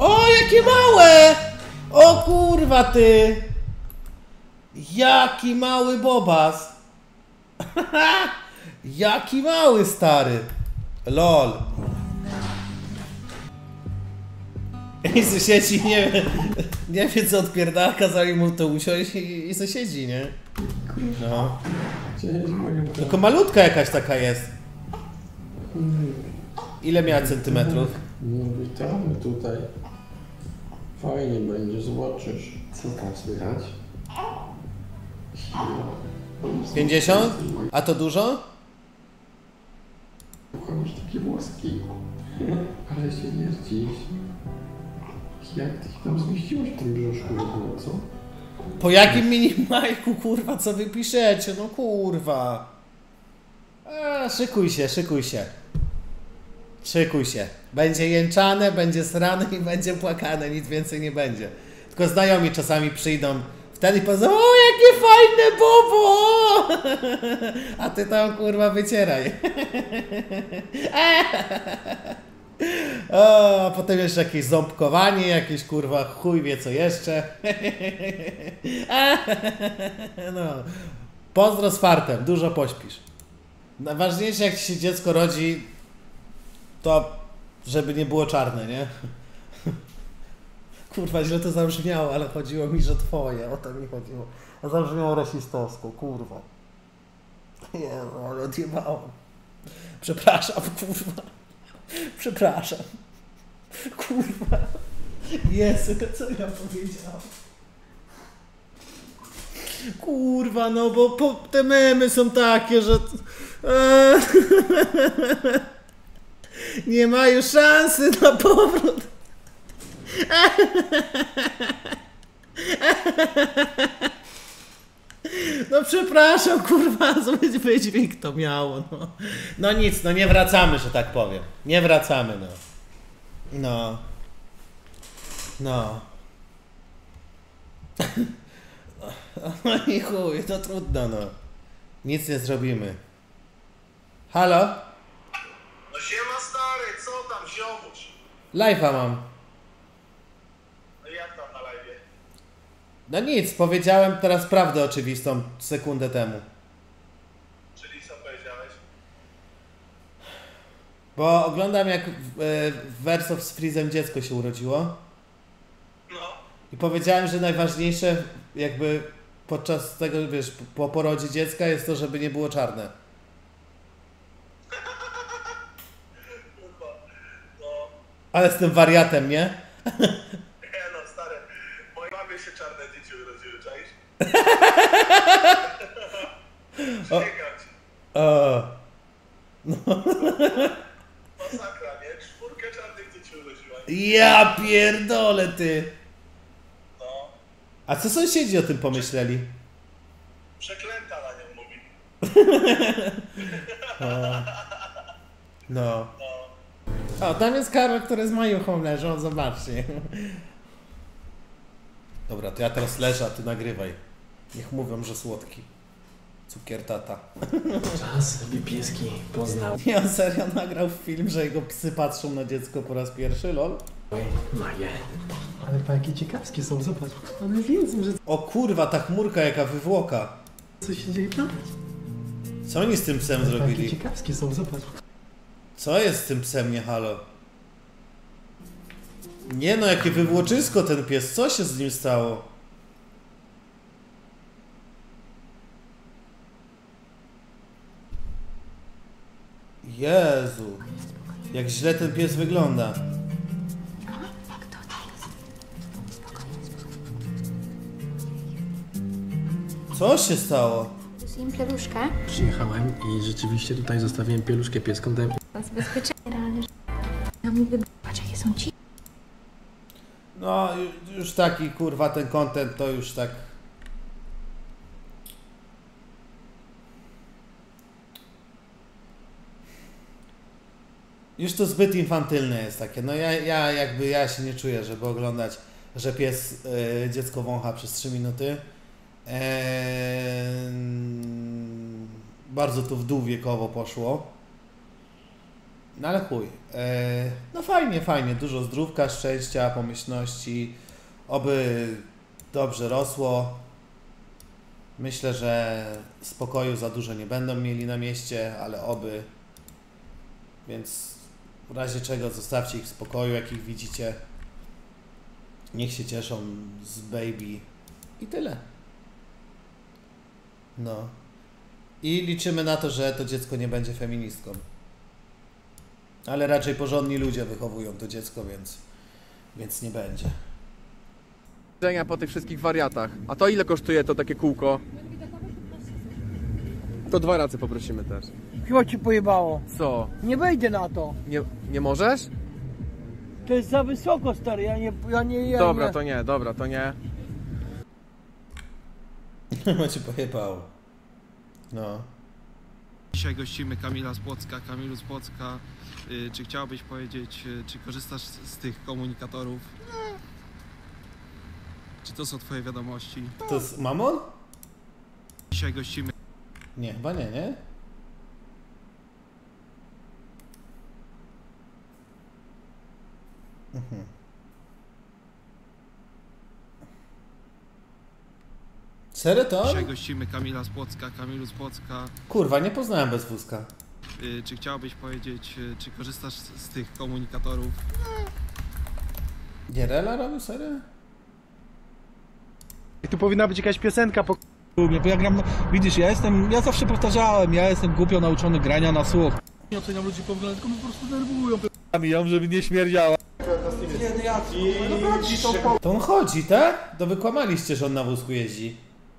O, jakie małe! O kurwa ty! Jaki mały bobas! Jaki mały stary! LOL! I sąsiedzi nie wie co odpierdala, kazali mu to usiąść i sąsiedzi, nie? No. Tylko malutka jakaś taka jest. Ile miała centymetrów? No witamy tutaj. Fajnie będzie, zobaczysz. Co tam słychać? 50? A to dużo? Masz takie włoski. Ale się nie zdziw. Jak ty się tam zmieściłeś w tym brzuszku, no co? Po jakim minimajku, kurwa, co wy piszecie? No kurwa. Szykuj się, szykuj się. Szykuj się. Będzie jęczane, będzie srane i będzie płakane, nic więcej nie będzie. Tylko znajomi czasami przyjdą wtedy powiedzą, o jakie fajne bobo! A ty tam kurwa wycieraj. O, a potem jeszcze jakieś ząbkowanie, jakieś kurwa chuj wie co jeszcze. No. Pozdro z fartem, dużo pośpisz. Najważniejsze jak ci się dziecko rodzi, to żeby nie było czarne, nie? Kurwa, źle to zabrzmiało, ale chodziło mi, że twoje, o to mi chodziło. A zabrzmiało rasistowsko, kurwa. Jezu, ale odjebałem. Przepraszam, kurwa. Przepraszam. Kurwa. Jezu, co ja powiedziałem? Kurwa, no bo te memy są takie, że... Nie ma już szansy na powrót. No przepraszam, kurwa, zły wydźwięk to miało, no. No nic, no nie wracamy, że tak powiem. Nie wracamy, no. No. No. No i chuj, to trudno, no. Nic nie zrobimy. Halo? No siema stary, co tam ziomuś? Live'a mam. No jak tam na live'ie? No nic, powiedziałem teraz prawdę oczywistą sekundę temu. Czyli co powiedziałeś? Bo oglądam jak w Wersow z Freezem dziecko się urodziło. No. I powiedziałem, że najważniejsze jakby podczas tego, wiesz, po porodzie dziecka jest to, żeby nie było czarne. No. Ale z tym wariatem, nie? Nie no stary, mojej mamie się czarne dzieci urodziły, czaisz? Przyjechać. O. No. Masakra, nie? 4 czarnych dzieci urodziła. Ja pierdolę ty. No. A co sąsiedzi o tym pomyśleli? Przeklęta na nią mówi. No. No. O, tam jest Karol, który z majuchą leżą, zobaczcie. Dobra, to ja teraz leżę, a ty nagrywaj. Niech mówią, że słodki. Cukier tata. Czas, by pieski poznał. Nie, on serio nagrał film, że jego psy patrzą na dziecko po raz pierwszy, lol. Maję. Ale pa, jakie ciekawskie są, zobacz. One wiedzą, że O kurwa, ta chmurka jaka wywłoka. co się dzieje tam. Co oni z tym psem Jakie zrobili? ciekawskie są, zobacz. Co jest z tym psem, nie halo? Nie no, jakie wywłoczysko ten pies, co się z nim stało? Jezu, jak źle ten pies wygląda. Co się stało? Zjem pieluszkę. Przyjechałem i rzeczywiście tutaj zostawiłem pieluszkę pieskom. Dałem... To jest bezpieczne, realnie. Ja mi patrz, jakie są ci. No, już taki kurwa ten content to już tak... Już to zbyt infantylne jest takie. No ja się nie czuję, żeby oglądać, że pies dziecko wącha przez 3 minuty. Bardzo to w dół wiekowo poszło. No ale chuj. No fajnie, fajnie. Dużo zdrówka, szczęścia, pomyślności. Oby dobrze rosło. Myślę, że spokoju za dużo nie będą mieli na mieście, ale oby. Więc w razie czego zostawcie ich w spokoju, jak ich widzicie. Niech się cieszą z baby. I tyle. No. I liczymy na to, że to dziecko nie będzie feministką. Ale raczej porządni ludzie wychowują to dziecko, więc nie będzie. Po tych wszystkich wariatach. A to ile kosztuje to takie kółko? To 2 razy poprosimy też. Chyba ci pojebało. Co? Nie wejdę na to. Nie możesz? To jest za wysoko, stary. Dobra, to nie. Macie pojebało. No. Dzisiaj gościmy Kamila z Płocka. Kamilu z Płocka, czy chciałbyś powiedzieć, czy korzystasz z tych komunikatorów? Czy to są twoje wiadomości? To jest Mamon? Dzisiaj gościmy... Nie, chyba nie, nie? Serio to? Dzisiaj gościmy Kamila z Płocka. Kamilu z Płocka, Kurwa, nie poznałem bez wózka. czy chciałbyś powiedzieć, czy korzystasz z tych komunikatorów? Gierela robił serio? Tu powinna być jakaś piosenka po mnie, bo ja gram, widzisz, ja zawsze powtarzałem, ja jestem głupio nauczony grania na słuch. Nie oceniam ludzi po wyglądzie, tylko mnie po prostu nerwują. Mijam, żeby nie śmierdziała. To on chodzi, tak? To wykłamaliście, że on na wózku jeździ.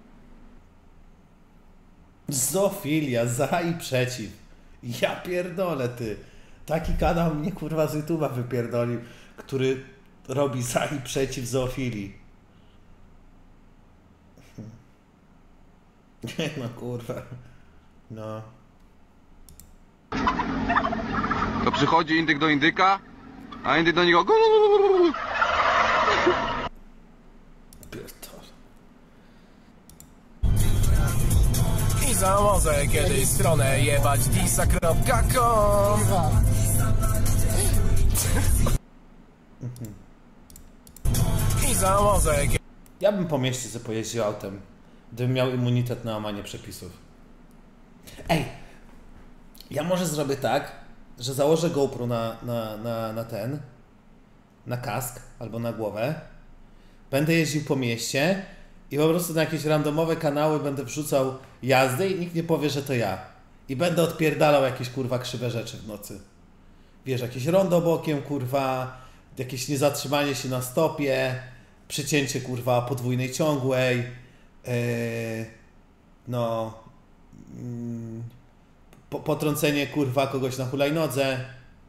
Zoofilia, za i przeciw. Ja pierdolę, ty. Taki kanał mnie kurwa z YouTube'a wypierdolił, który robi za i przeciw zoofilii. Nie no, kurwa. No. To przychodzi indyk do indyka, a indyk do niego... Pierdolę. I założę kiedyś stronę jebać.disa.com. I założę... Ja bym po mieście sobie pojeździł autem, gdybym miał immunitet na łamanie przepisów. Ej! Ja może zrobię tak, że założę GoPro na kask albo na głowę. Będę jeździł po mieście i po prostu na jakieś randomowe kanały będę wrzucał jazdy i nikt nie powie, że to ja. I będę odpierdalał jakieś kurwa krzywe rzeczy w nocy. Wiesz, jakieś rondo bokiem kurwa, jakieś niezatrzymanie się na stopie, przycięcie kurwa podwójnej ciągłej, potrącenie kurwa kogoś na hulajnodze.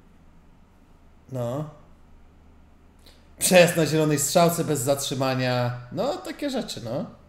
No. Przejazd na zielonej strzałce bez zatrzymania. No, takie rzeczy, no.